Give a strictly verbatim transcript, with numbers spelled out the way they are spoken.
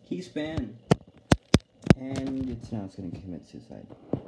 Key span. And it's now it's going to commit suicide.